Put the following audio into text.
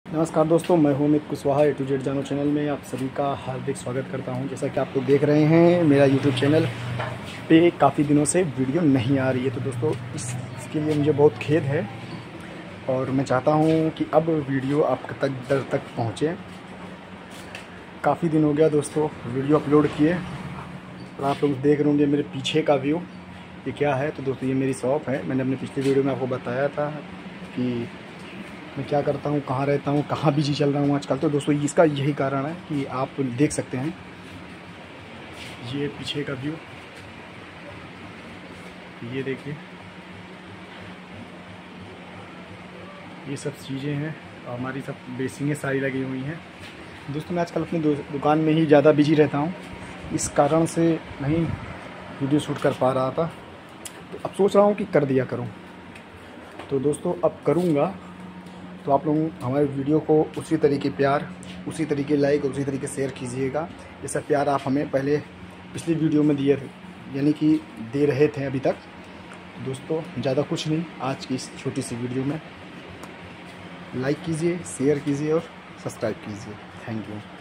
नमस्कार दोस्तों, मैं हूं Amit Kushwaha A to Z जानो चैनल में आप सभी का हार्दिक स्वागत करता हूं। जैसा कि आप लोग देख रहे हैं, मेरा YouTube चैनल पे काफ़ी दिनों से वीडियो नहीं आ रही है, तो दोस्तों इसके लिए मुझे बहुत खेद है और मैं चाहता हूं कि अब वीडियो आप तक पहुंचे। काफ़ी दिन हो गया दोस्तों वीडियो अपलोड किए और आप लोग देख रहे होंगे मेरे पीछे का व्यू ये क्या है। तो दोस्तों ये मेरी शॉप है। मैंने अपने पिछले वीडियो में आपको बताया था कि मैं क्या करता हूँ, कहाँ रहता हूँ, कहाँ बिजी चल रहा हूँ आजकल। तो दोस्तों इसका यही कारण है कि आप देख सकते हैं ये पीछे का व्यू, ये देखिए, ये सब चीज़ें हैं और हमारी सब बेसिंगें सारी लगी हुई हैं। दोस्तों मैं आजकल अपनी दुकान में ही ज़्यादा बिजी रहता हूँ, इस कारण से नहीं वीडियो शूट कर पा रहा था। तो अब सोच रहा हूँ कि कर दिया करूँ। तो दोस्तों अब करूँगा, तो आप लोग हमारे वीडियो को उसी तरीके प्यार, उसी तरीके लाइक, उसी तरीके शेयर कीजिएगा जैसा प्यार आप हमें पहले पिछली वीडियो में दिए थे, यानी कि दे रहे थे अभी तक। तो दोस्तों ज़्यादा कुछ नहीं, आज की इस छोटी सी वीडियो में लाइक कीजिए, शेयर कीजिए और सब्सक्राइब कीजिए। Thank you.